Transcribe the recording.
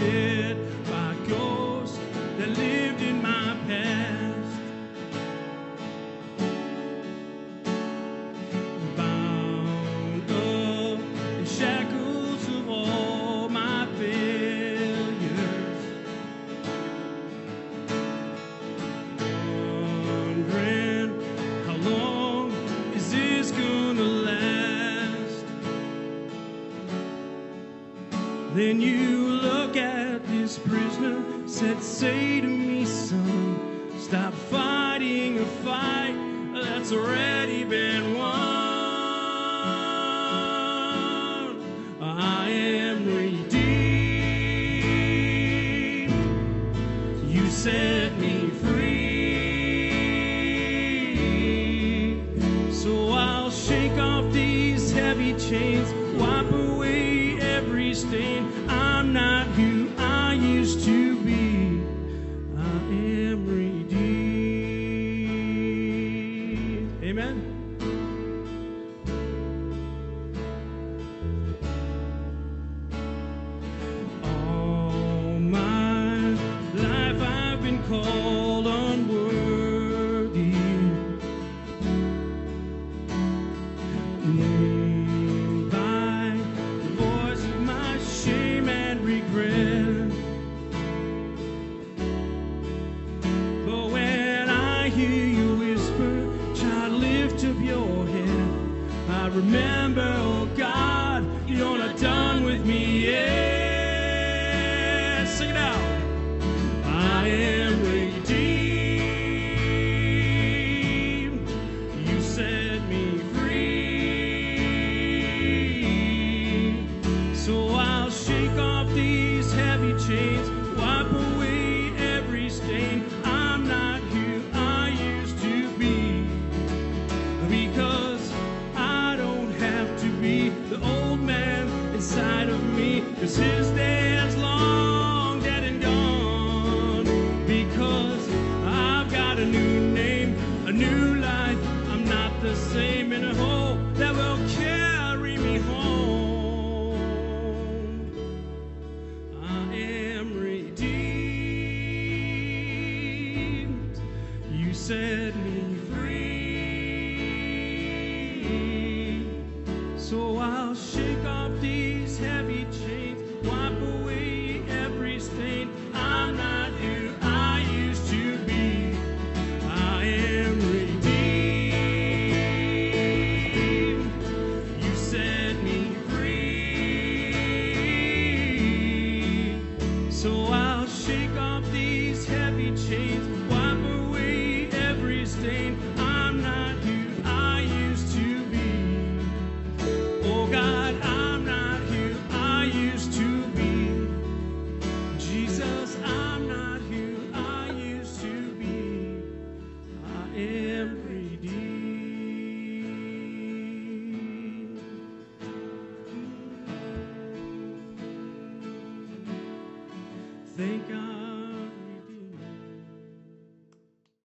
haunted by ghosts that lived in my past. Bound up in shackles of all my failures, wondering how long is this gonna last. Then you look at this prisoner, said, say to me, son, stop fighting a fight that's already been won. I am redeemed. You set me free. So I'll shake off these heavy chains, wipe away every stain. I'm not who I used to